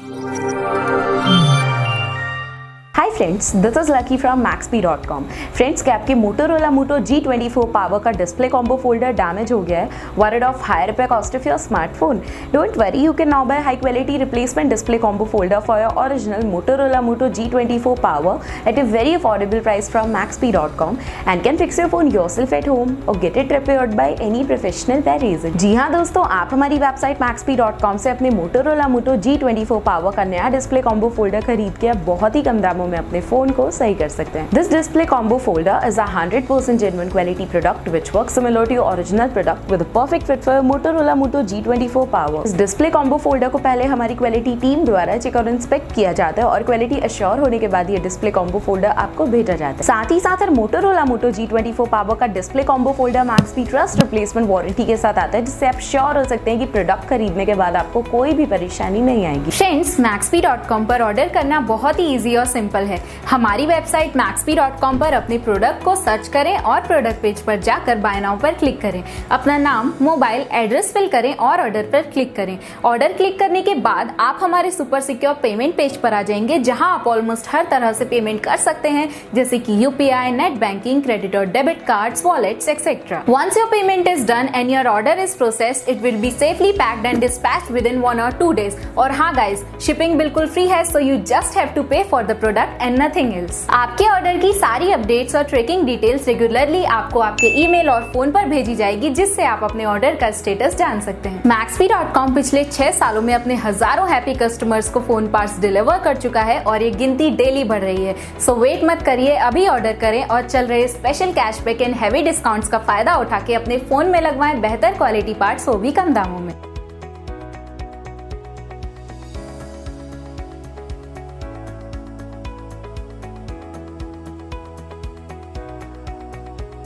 Hi friends, this is Lucky from maxp.com। Friends, क्या आपके Motorola Moto G24 power का display combo folder damage हो गया है? Worried of high repair cost of your smartphone? Don't worry, you can now buy high quality replacement display combo folder for your original Motorola Moto G24 power at a very affordable price from maxp.com and can fix your phone yourself at home or get it repaired by any professional there is। जी हाँ दोस्तों, आप हमारी website maxp.com से अपने Motorola Moto G24 power का नया display combo folder खरीद के बहुत ही कम दामों में अपने फोन को सही कर सकते हैं। This display combo folder is a 100% genuine quality product which works similar to your original product with a perfect fit for Motorola Moto G24 Power। इस डिस्प्ले कॉम्बो फोल्डर को पहले हमारी क्वालिटी टीम द्वारा चेक और inspect किया जाता है और क्वालिटी अश्योर होने के बाद ये डिस्प्ले कॉम्बो फोल्डर आपको भेजा जाता है। साथ ही साथ मोटोरोला मोटो G24 पावर का display combo folder maxp trust replacement warranty के साथ आता है, जिससे आप श्योर हो सकते हैं कि प्रोडक्ट खरीदने के बाद आपको कोई भी परेशानी नहीं आएगी। फ्रेंड्स, maxp.com पर ऑर्डर करना बहुत ही इजी और सिंपल है। हमारी वेबसाइट maxp.com पर अपने प्रोडक्ट को सर्च करें और प्रोडक्ट पेज पर जाकर बाय नाउ पर क्लिक करें। अपना नाम, मोबाइल, एड्रेस फिल करें और ऑर्डर पर क्लिक करें। ऑर्डर क्लिक करने के बाद आप हमारे सुपर सिक्योर पेमेंट पेज पर आ जाएंगे, जहां आप ऑलमोस्ट हर तरह से पेमेंट कर सकते हैं, जैसे कि यूपीआई, नेट बैंकिंग, क्रेडिट और debit cards, wallets etcetera. Once your payment is done and your order is processed, it will be safely packed and dispatched within 1 or 2 days। और हाँ गाइज, शिपिंग बिल्कुल free है, so you just have to pay for the product and nothing else. आपके order की सारी updates और tracking details regularly आपको आपके ईमेल और फोन पर भेजी जाएगी, जिससे आप अपने ऑर्डर का स्टेटस जान सकते हैं। maxp.com पिछले 6 सालों में अपने हजारों हैप्पी कस्टमर्स को फोन पार्ट्स डिलीवर कर चुका है और ये गिनती डेली बढ़ रही है। सो वेट मत करिए, अभी ऑर्डर करें और चल रहे special cashback and heavy discounts का फायदा उठा के अपने फोन में लगवाएं बेहतर क्वालिटी पार्ट्स, वो भी कम दामों में।